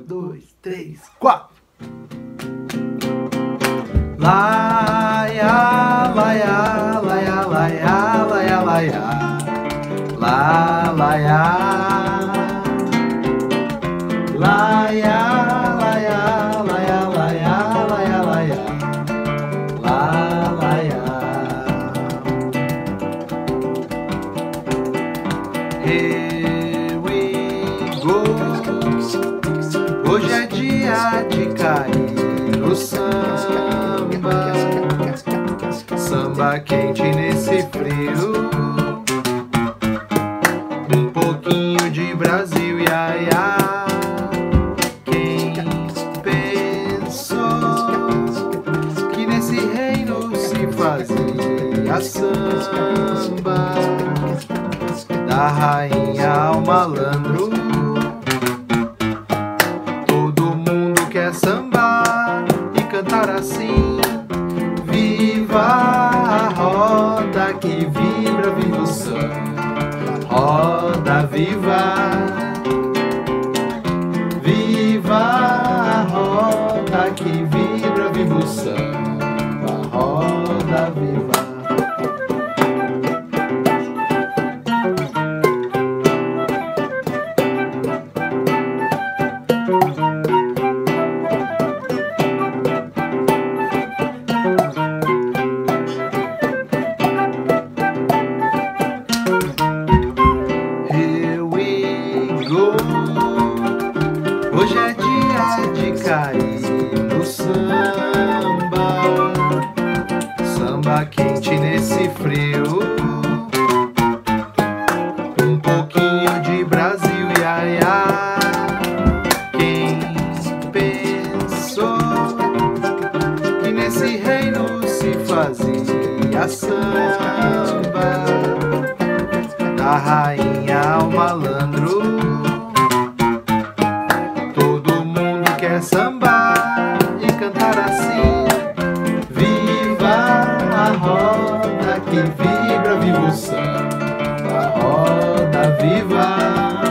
2, 3, 4. Laia, laia, laia, laia, laia, laia, la, laia, laia, laia, laia, laia, laia, laia, la, laia. Here we go. Hoje é dia de cair no samba, samba quente nesse frio, um pouquinho de Brasil, ia, ia. Quem pensou que nesse reino se fazia samba, da rainha ao malandro? Sambar e cantar assim: viva a roda que vibra, viva o samba, roda viva, viva a roda que vibra, viva o samba, roda viva. Hoje é dia de cair no samba, samba quente nesse frio, um pouquinho de Brasil, ia, ia. Quem pensou que nesse reino se fazia samba, da rainha ao malandro? Sambar e cantar assim: viva a roda que vibra, viva o samba, roda viva.